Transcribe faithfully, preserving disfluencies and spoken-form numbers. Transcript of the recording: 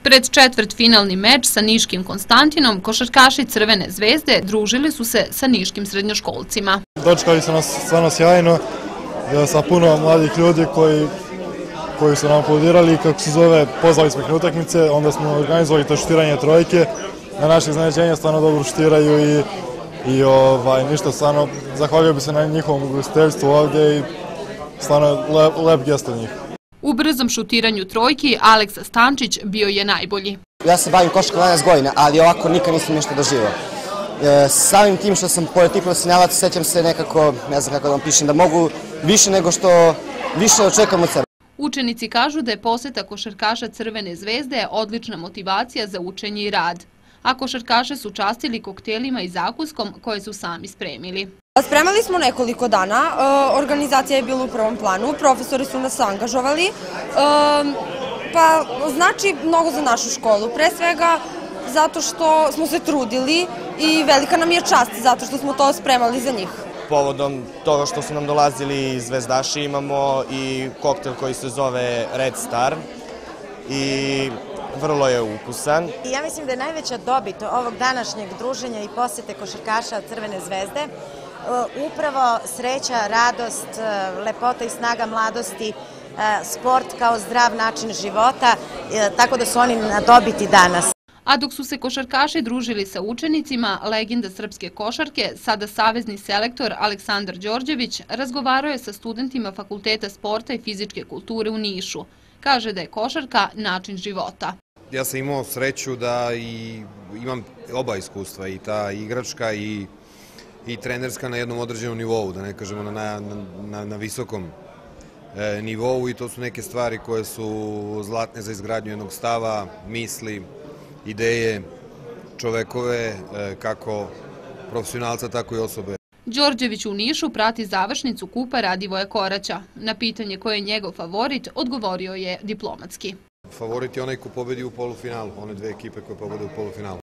Pred četvrtfinalni meč sa niškim Konstantinom, košarkaši Crvene zvezde družili su se sa niškim srednjoškolcima. Dočekali su nas stvarno sjajno, sa puno mladih ljudi koji, koji su nam aplaudirali, kako se zove, pozvali smo ih na utakmice, onda smo organizovali to šutiranje trojke. Na naše iznenađenje stvarno dobro šutiraju i, i ovaj, ništa, stvarno zahvaljujem bi se na njihovom ugostiteljstvu ovdje i stvarno lep, lep gest od njih. U brzom šutiranju trojki Aleksa Stančić bio je najbolji. Ja se bavim košarkom dvanaest godina, ali ovako nikad nisam nešto doživio. E, samim tim što sam pored tih profesionalaca, sećam se nekako, ne znam kako da vam pišem, da mogu više nego što više očekam od sebe. Učenici kažu da je poseta košarkaša Crvene zvezde odlična motivacija za učenje i rad, a košarkaše su častili koktelima i zakuskom koje su sami spremili. Spremali smo nekoliko dana, organizacija je bila u prvom planu, profesori su nas angažovali, pa znači mnogo za našu školu. Pre svega zato što smo se trudili i velika nam je čast zato što smo to spremali za njih. Povodom toga što su nam dolazili zvezdaši imamo i koktel koji se zove Red Star i vrlo je ukusan. Ja mislim da je najveća dobit ovog današnjeg druženja i posete košarkaša Crvene zvezde upravo sreća, radost, lepota i snaga mladosti, sport kao zdrav način života, tako da su oni na dobiti danas. A dok su se košarkaši družili sa učenicima, legenda srpske košarke, sada savezni selektor Aleksandar Đorđević, razgovarao je sa studentima Fakulteta sporta i fizičke kulture u Nišu. Kaže da je košarka način života. Ja sam imao sreću da i imam oba iskustva, i ta igračka i i trenerska na jednom određenom nivou, da ne kažemo na, na, na visokom e, nivou, i to su neke stvari koje su zlatne za izgradnju jednog stava, misli, ideje, čovekove, e, kako profesionalca, tako i osobe. Đorđević u Nišu prati završnicu kupa Radivoja Koraća. Na pitanje ko je njegov favorit, odgovorio je diplomatski. Favorit je onaj ko pobedi u polufinalu, one dve ekipe koje pobede u polufinalu.